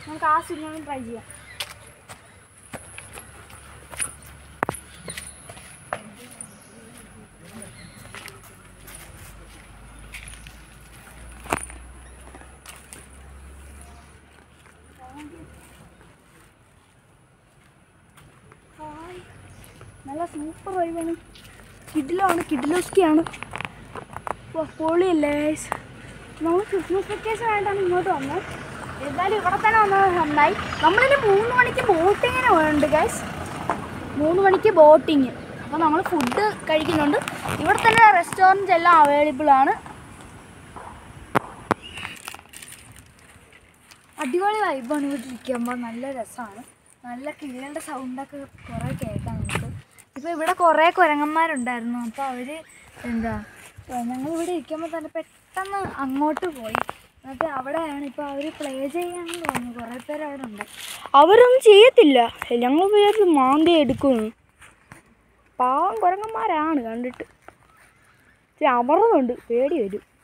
നമുക്ക് ആ cinema try ചെയ്യാം. നല്ല സൂപ്പർ വൈബാണ്. കിഡിലോസ്കിയാണ്. പൊളിയല്ലേ ഗൈസ്. നമ്മൾ ക്രിസ്മസ് വെക്കേഷൻ ആയിട്ടാണ് ഇങ്ങോട്ട് വന്നത്. എന്തായാലും ഇവിടെ തന്നെ വന്നത് നന്നായി. നമ്മളിനി 3 മണിക്ക് ബോട്ടിങ്ങിന് പോകുന്നുണ്ട് ഗൈസ്. 3 മണിക്ക് ബോട്ടിങ്. അപ്പോൾ നമ്മൾ ഫുഡ് കഴിക്കുന്നുണ്ട്. ഇവിടെ തന്നെ റെസ്റ്റോറൻറ്റ് എല്ലാം അവൈലബിൾ ആണ്. അടിപൊളി വൈബാണ് ഇവിടെ ഇരിക്കുമ്പോൾ. നല്ല രസമാണ്. നല്ല കിളികളുടെ സൗണ്ടൊക്കെ കുറേ കേൾക്കാം നമുക്ക്. ഇപ്പോൾ ഇവിടെ കുറേ കുരങ്ങന്മാരുണ്ടായിരുന്നു. അപ്പോൾ അവർ ഞങ്ങളിവിടെ ഇരിക്കുമ്പോൾ തന്നെ പെട്ടെന്ന് അങ്ങോട്ട് പോയി. എന്നിട്ട് അവിടെയാണ് ഇപ്പോൾ അവർ പ്ലേ ചെയ്യാമെന്ന് തോന്നുന്നു. കുറേ പേര് അവിടെ ഉണ്ട്. അവരൊന്നും ചെയ്യത്തില്ല. ഞങ്ങൾ വിചാരിച്ച് മാന്തി എടുക്കുന്നു. പാവം കുരങ്ങന്മാരാണ് കണ്ടിട്ട്. അമർന്നുണ്ട്, പേടി വരും.